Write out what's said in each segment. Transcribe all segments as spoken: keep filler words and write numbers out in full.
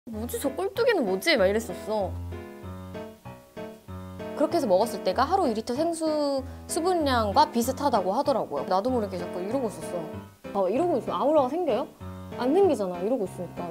뭐지 저 꼴뚜기는 뭐지? 막 이랬었어. 그렇게 해서 먹었을 때가 하루 이 리터 생수 수분량과 비슷하다고 하더라고요. 나도 모르게 자꾸 이러고 있었어. 아, 이러고 있으면 아우라가 생겨요? 안 생기잖아, 이러고 있으니까.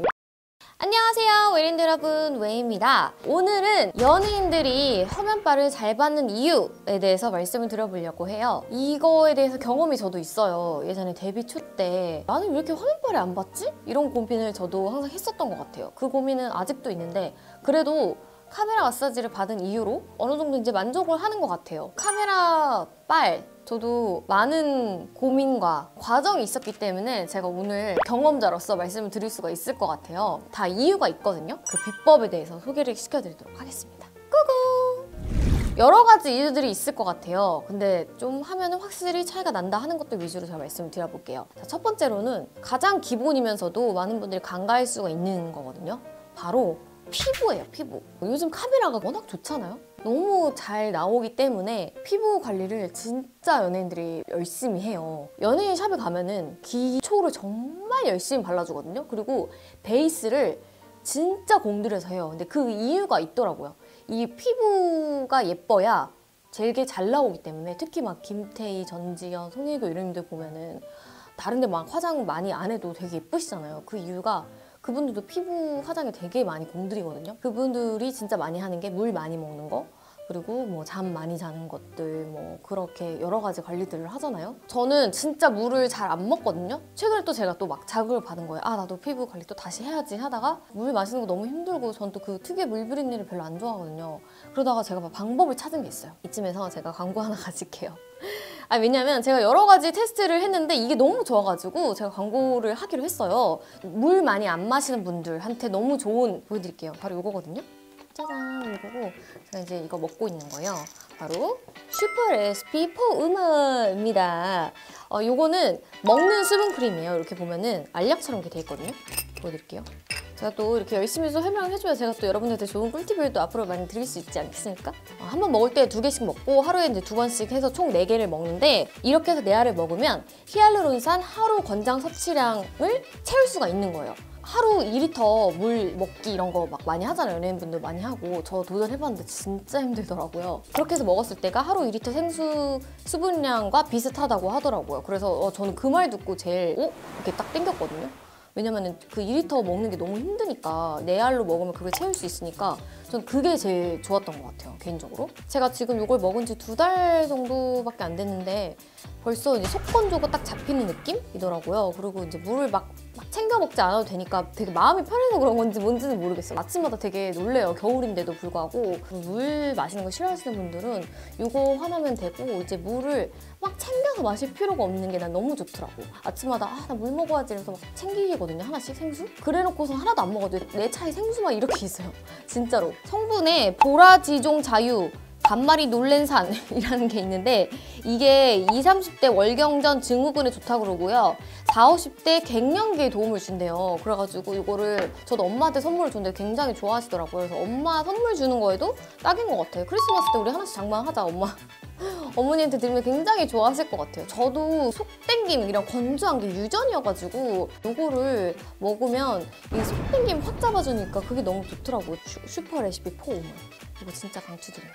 안녕하세요, 웨이랜드 여러분, 웨이입니다. 오늘은 연예인들이 화면빨을 잘 받는 이유에 대해서 말씀을 드려보려고 해요. 이거에 대해서 경험이 저도 있어요. 예전에 데뷔 초 때 나는 왜 이렇게 화면빨이 안 받지? 이런 고민을 저도 항상 했었던 것 같아요. 그 고민은 아직도 있는데 그래도 카메라 마사지를 받은 이후로 어느 정도 이제 만족을 하는 것 같아요. 카메라 빨 저도 많은 고민과 과정이 있었기 때문에 제가 오늘 경험자로서 말씀을 드릴 수가 있을 것 같아요. 다 이유가 있거든요. 그 비법에 대해서 소개를 시켜드리도록 하겠습니다. 꾸꾸! 여러 가지 이유들이 있을 것 같아요. 근데 좀 하면은 확실히 차이가 난다 하는 것들 위주로 제가 말씀을 드려볼게요. 자, 첫 번째로는 가장 기본이면서도 많은 분들이 간과할 수가 있는 거거든요. 바로 피부예요, 피부. 요즘 카메라가 워낙 좋잖아요? 너무 잘 나오기 때문에 피부 관리를 진짜 연예인들이 열심히 해요. 연예인 샵에 가면은 기초를 정말 열심히 발라주거든요. 그리고 베이스를 진짜 공들여서 해요. 근데 그 이유가 있더라고요. 이 피부가 예뻐야 되게 잘 나오기 때문에 특히 막 김태희, 전지현, 송혜교 이런 분들 보면은 다른 데 막 화장 많이 안 해도 되게 예쁘시잖아요. 그 이유가 그분들도 피부 화장에 되게 많이 공들이거든요. 그분들이 진짜 많이 하는 게 물 많이 먹는 거, 그리고 뭐 잠 많이 자는 것들, 뭐 그렇게 여러 가지 관리들을 하잖아요. 저는 진짜 물을 잘 안 먹거든요. 최근에 또 제가 또 막 자극을 받은 거예요. 아, 나도 피부 관리 또 다시 해야지 하다가 물 마시는 거 너무 힘들고 전 또 그 특유의 물 비린내를 별로 안 좋아하거든요. 그러다가 제가 막 방법을 찾은 게 있어요. 이쯤에서 제가 광고 하나 가질게요. 아, 왜냐면 제가 여러 가지 테스트를 했는데 이게 너무 좋아가지고 제가 광고를 하기로 했어요. 물 많이 안 마시는 분들한테 너무 좋은, 보여드릴게요. 바로 이거거든요. 짜잔, 이거고 제가 이제 이거 먹고 있는 거예요. 바로 슈퍼 레시피 포우먼입니다. 어, 요거는 먹는 수분크림이에요. 이렇게 보면은 알약처럼 이렇게 돼 있거든요. 보여드릴게요. 제가 또 이렇게 열심히 설명을 해줘야 제가 또 여러분들한테 좋은 꿀팁을 또 앞으로 많이 드릴 수 있지 않겠습니까? 어, 한 번 먹을 때 두 개씩 먹고 하루에 이제 두 번씩 해서 총 네 개를 먹는데 이렇게 해서 네 알을 먹으면 히알루론산 하루 권장 섭취량을 채울 수가 있는 거예요. 하루 이 리터 물 먹기 이런 거 막 많이 하잖아요. 연예인분들 많이 하고. 저 도전해봤는데 진짜 힘들더라고요. 그렇게 해서 먹었을 때가 하루 이 리터 생수 수분량과 비슷하다고 하더라고요. 그래서 어, 저는 그 말 듣고 제일 어? 이렇게 딱 땡겼거든요. 왜냐면은 그 이 리터 먹는 게 너무 힘드니까 네 알로 먹으면 그걸 채울 수 있으니까 전 그게 제일 좋았던 것 같아요, 개인적으로. 제가 지금 이걸 먹은 지 두 달 정도밖에 안 됐는데 벌써 이제 속건조가 딱 잡히는 느낌이더라고요. 그리고 이제 물을 막, 막 챙겨 먹지 않아도 되니까 되게 마음이 편해서 그런 건지 뭔지는 모르겠어요. 아침마다 되게 놀래요, 겨울인데도 불구하고. 물 마시는 거 싫어하시는 분들은 이거 하나면 되고 이제 물을 막 챙겨서 마실 필요가 없는 게 난 너무 좋더라고. 아침마다 아, 나 물 먹어야지 이래서 막 챙기거든요, 하나씩 생수? 그래놓고서 하나도 안 먹어도 내 차에 생수만 이렇게 있어요. 진짜로. 성분에 보라지종 자유 반마리 놀랜산이라는 게 있는데 이게 이십, 삼십 대 월경전 증후군에 좋다고 그러고요. 사십, 오십 대 갱년기에 도움을 준대요. 그래가지고 이거를 저도 엄마한테 선물을 줬는데 굉장히 좋아하시더라고요. 그래서 엄마 선물 주는 거에도 딱인 것 같아요. 크리스마스 때 우리 하나씩 장만하자, 엄마. 어머니한테 드리면 굉장히 좋아하실 것 같아요. 저도 속땡김 이런 건조한 게 유전이어가지고 이거를 먹으면 이 속땡김 확 잡아주니까 그게 너무 좋더라고요. 슈퍼 레시피 포우먼. 이거 진짜 강추드립니다.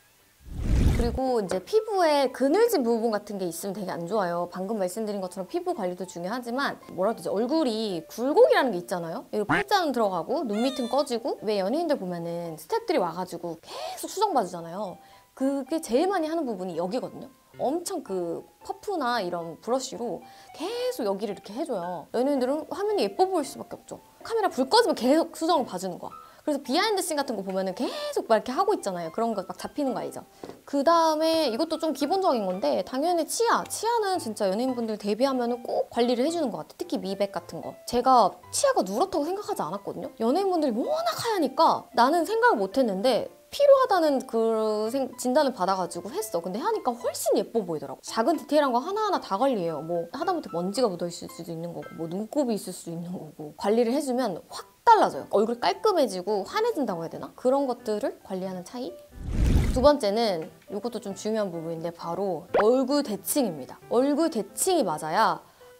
그리고 이제 피부에 그늘진 부분 같은 게 있으면 되게 안 좋아요. 방금 말씀드린 것처럼 피부 관리도 중요하지만 뭐라 해야 되지? 얼굴이 굴곡이라는 게 있잖아요. 여기 팔자는 들어가고 눈 밑은 꺼지고 왜 연예인들 보면은 스태프들이 와가지고 계속 수정 봐주잖아요. 그게 제일 많이 하는 부분이 여기거든요. 엄청 그 퍼프나 이런 브러쉬로 계속 여기를 이렇게 해줘요. 연예인들은 화면이 예뻐 보일 수밖에 없죠. 카메라 불 꺼지면 계속 수정을 봐주는 거야. 그래서 비하인드 씬 같은 거 보면은 계속 막 이렇게 하고 있잖아요. 그런 거 막 잡히는 거 알죠? 그 다음에 이것도 좀 기본적인 건데 당연히 치아. 치아는 진짜 연예인분들 데뷔하면은 꼭 관리를 해주는 것 같아요. 특히 미백 같은 거. 제가 치아가 누렇다고 생각하지 않았거든요. 연예인분들이 워낙 하얘니까 나는 생각을 못 했는데 필요하다는 그 진단을 받아가지고 했어. 근데 하니까 훨씬 예뻐 보이더라고. 작은 디테일한 거 하나하나 다 관리해요. 뭐 하다못해 먼지가 묻어있을 수도 있는 거고 뭐 눈곱이 있을 수도 있는 거고 관리를 해주면 확 달라져요. 얼굴이 깔끔해지고 환해진다고 해야 되나? 그런 것들을 관리하는 차이? 두 번째는 이것도 좀 중요한 부분인데 바로 얼굴 대칭입니다. 얼굴 대칭이 맞아야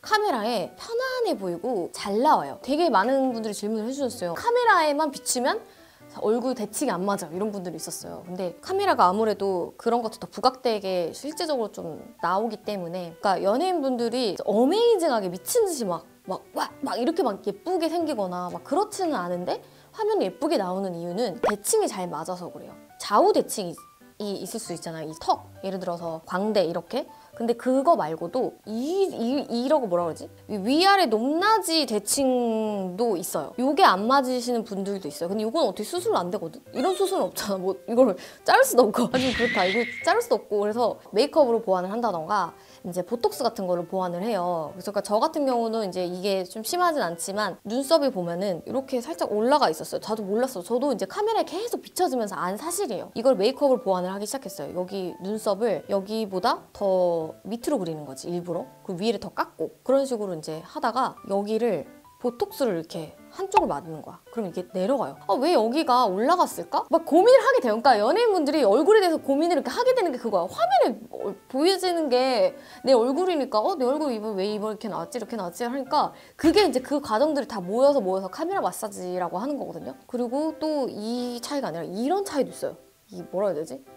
카메라에 편안해 보이고 잘 나와요. 되게 많은 분들이 질문을 해주셨어요. 카메라에만 비추면 얼굴 대칭이 안 맞아 이런 분들이 있었어요. 근데 카메라가 아무래도 그런 것도 더 부각되게 실제적으로 좀 나오기 때문에, 그러니까 연예인분들이 어메이징하게 미친 듯이 막 막 와 막 이렇게 막 예쁘게 생기거나 막 그렇지는 않은데 화면이 예쁘게 나오는 이유는 대칭이 잘 맞아서 그래요. 좌우 대칭이 있을 수 있잖아요. 이 턱, 예를 들어서 광대 이렇게. 근데 그거 말고도 이, 이, 이라고 뭐라 그러지? 위아래 높낮이 대칭도 있어요. 요게 안 맞으시는 분들도 있어요. 근데 이건 어떻게 수술 안 되거든? 이런 수술은 없잖아. 뭐 이거를 자를 수도 없고. 아주 그렇다. 이거 자를 수도 없고. 그래서 메이크업으로 보완을 한다던가 이제 보톡스 같은 거를 보완을 해요. 그래서 그러니까 저 같은 경우는 이제 이게 좀 심하진 않지만 눈썹이 보면은 이렇게 살짝 올라가 있었어요. 저도 몰랐어요. 저도 이제 카메라에 계속 비춰지면서 안 사실이에요. 이걸 메이크업을 보완을 하기 시작했어요. 여기 눈썹을 여기보다 더 밑으로 그리는 거지, 일부러. 그 위를 더 깎고 그런 식으로 이제 하다가 여기를 보톡스를 이렇게 한쪽을 맞는 거야. 그럼 이게 내려가요. 아, 왜 여기가 올라갔을까? 막 고민을 하게 돼요. 그러니까 연예인분들이 얼굴에 대해서 고민을 이렇게 하게 되는 게 그거야. 화면에 보여지는 게 내 얼굴이니까 어, 내 얼굴 이번 왜 이번 이렇게 나왔지 이렇게 나왔지 하니까 그게 이제 그 과정들이 다 모여서 모여서 카메라 마사지라고 하는 거거든요. 그리고 또 이 차이가 아니라 이런 차이도 있어요. 이 뭐라 해야 되지?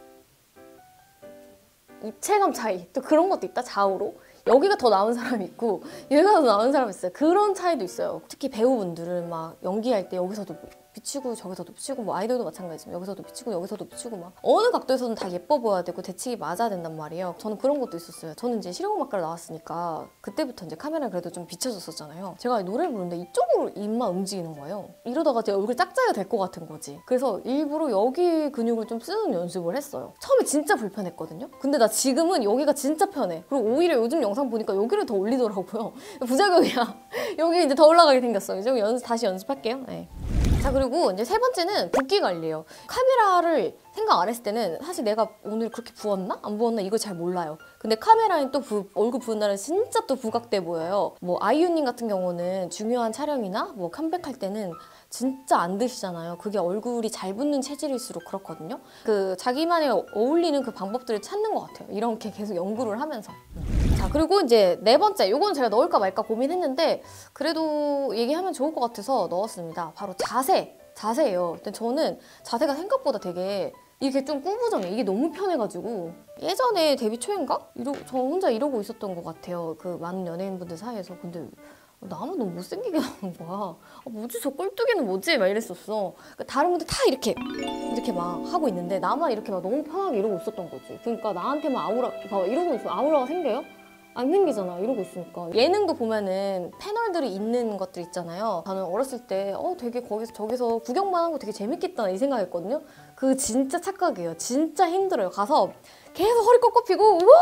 입체감 차이, 또 그런 것도 있다. 좌우로 여기가 더 나은 사람이 있고 여기가 더 나은 사람이 있어요. 그런 차이도 있어요. 특히 배우분들은 막 연기할 때 여기서도 비치고 저기서도 비치고, 뭐 아이돌도 마찬가지지만 여기서도 비치고 여기서도 비치고 막 어느 각도에서는 다 예뻐 보여야 되고 대칭이 맞아야 된단 말이에요. 저는 그런 것도 있었어요. 저는 이제 실용음악과를 나왔으니까 그때부터 이제 카메라 그래도 좀 비춰졌었잖아요. 제가 노래를 부르는데 이쪽으로 입만 움직이는 거예요. 이러다가 제 얼굴 짝짝이가 될 것 같은 거지. 그래서 일부러 여기 근육을 좀 쓰는 연습을 했어요. 처음에 진짜 불편했거든요. 근데 나 지금은 여기가 진짜 편해. 그리고 오히려 요즘 영상 보니까 여기를 더 올리더라고요. 부작용이야. 여기 이제 더 올라가게 생겼어. 이제 연습 다시 연습할게요. 네. 자, 그리고 이제 세 번째는 붓기 관리예요. 카메라를 생각 안 했을 때는 사실 내가 오늘 그렇게 부었나? 안 부었나? 이걸 잘 몰라요. 근데 카메라엔 또 부, 얼굴 부은 날은 진짜 또 부각돼 보여요. 뭐 아이유님 같은 경우는 중요한 촬영이나 뭐 컴백할 때는 진짜 안 드시잖아요. 그게 얼굴이 잘 붙는 체질일수록 그렇거든요. 그 자기만의 어울리는 그 방법들을 찾는 것 같아요. 이렇게 계속 연구를 하면서. 자, 그리고 이제 네 번째, 요건 제가 넣을까 말까 고민했는데 그래도 얘기하면 좋을 것 같아서 넣었습니다. 바로 자세, 자세예요. 근데 저는 자세가 생각보다 되게 이게 좀 꾸부정해. 이게 너무 편해가지고 예전에 데뷔 초인가? 이러, 저 혼자 이러고 있었던 것 같아요. 그 많은 연예인분들 사이에서. 근데 나만 너무 못생기게 나오는 거야. 아, 뭐지 저 꼴뚜기는 뭐지? 막 이랬었어. 그러니까 다른 분들 다 이렇게 이렇게 막 하고 있는데 나만 이렇게 막 너무 편하게 이러고 있었던 거지. 그러니까 나한테만 아우라, 봐봐 이러고 있어. 아우라가 생겨요? 안 생기잖아. 이러고 있으니까. 예능도 보면은 패널들이 있는 것들 있잖아요. 저는 어렸을 때 어 되게 거기서 저기서 구경만 하고 되게 재밌겠다 이 생각했거든요. 그 진짜 착각이에요. 진짜 힘들어요. 가서 계속 허리 꺾어피고 우와!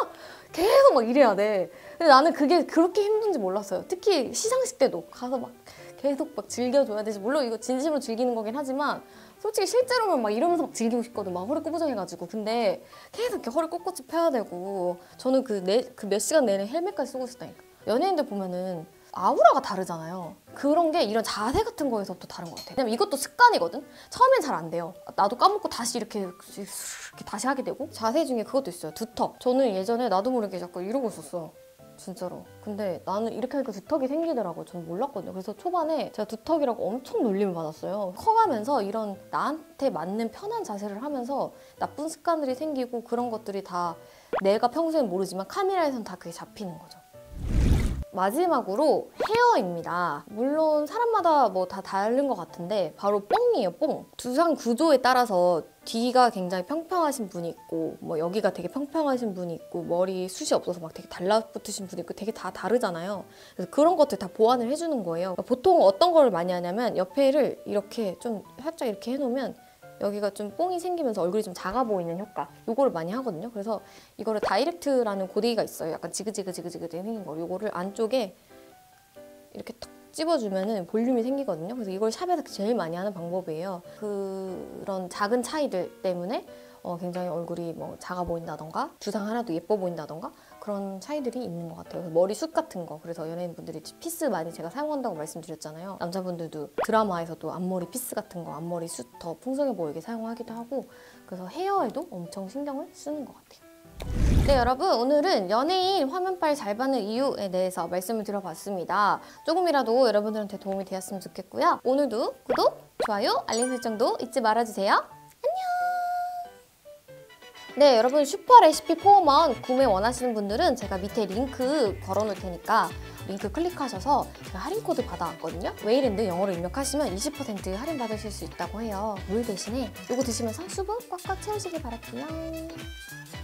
계속 막 이래야 돼. 근데 나는 그게 그렇게 힘든지 몰랐어요. 특히 시상식 때도 가서 막 계속 막 즐겨줘야 되지. 물론 이거 진심으로 즐기는 거긴 하지만 솔직히 실제로는 막 이러면서 막 즐기고 싶거든. 막 허리 꾸부정해가지고. 근데 계속 이렇게 허리 꼿꼿이 펴야 되고 저는 그 그 몇 시간 내내 헬멧까지 쓰고 있었다니까. 연예인들 보면은 아우라가 다르잖아요. 그런 게 이런 자세 같은 거에서부터 다른 것 같아. 왜냐면 이것도 습관이거든? 처음엔 잘 안 돼요. 나도 까먹고 다시 이렇게, 이렇게 다시 하게 되고. 자세 중에 그것도 있어요. 두턱. 저는 예전에 나도 모르게 자꾸 이러고 있었어. 진짜로. 근데 나는 이렇게 하니까 두턱이 생기더라고요. 저는 몰랐거든요. 그래서 초반에 제가 두턱이라고 엄청 놀림을 받았어요. 커가면서 이런 나한테 맞는 편한 자세를 하면서 나쁜 습관들이 생기고 그런 것들이 다 내가 평소엔 모르지만 카메라에선 다 그게 잡히는 거죠. 마지막으로 헤어입니다. 물론 사람마다 뭐 다 다른 것 같은데 바로 뽕이에요, 뽕. 두상 구조에 따라서 뒤가 굉장히 평평하신 분이 있고 뭐 여기가 되게 평평하신 분이 있고 머리 숱이 없어서 막 되게 달라붙으신 분이 있고 되게 다 다르잖아요. 그래서 그런 것들 다 보완을 해주는 거예요. 그러니까 보통 어떤 걸 많이 하냐면 옆에를 이렇게 좀 살짝 이렇게 해놓으면 여기가 좀 뽕이 생기면서 얼굴이 좀 작아 보이는 효과, 요거를 많이 하거든요. 그래서 이거를 다이렉트라는 고데기가 있어요. 약간 지그지그지그지그 생긴 거. 요거를 안쪽에 이렇게 탁 찝어주면은 볼륨이 생기거든요. 그래서 이걸 샵에서 제일 많이 하는 방법이에요. 그런 작은 차이들 때문에 어, 굉장히 얼굴이 뭐 작아 보인다던가 두상 하나도 예뻐 보인다던가 그런 차이들이 있는 것 같아요. 머리숱 같은 거, 그래서 연예인분들이 피스 많이 제가 사용한다고 말씀드렸잖아요. 남자분들도 드라마에서도 앞머리 피스 같은 거, 앞머리 숱 더 풍성해 보이게 사용하기도 하고, 그래서 헤어에도 엄청 신경을 쓰는 것 같아요. 네, 여러분 오늘은 연예인 화면빨 잘 받는 이유에 대해서 말씀을 드려봤습니다. 조금이라도 여러분들한테 도움이 되었으면 좋겠고요. 오늘도 구독, 좋아요, 알림 설정도 잊지 말아주세요. 안녕! 네, 여러분 슈퍼 레시피 포어먼 구매 원하시는 분들은 제가 밑에 링크 걸어놓을 테니까 링크 클릭하셔서 제가 할인 코드 받아왔거든요. 웨이랜드 영어로 입력하시면 이십 퍼센트 할인 받으실 수 있다고 해요. 물 대신에 이거 드시면서 수분 꽉꽉 채우시길 바랄게요.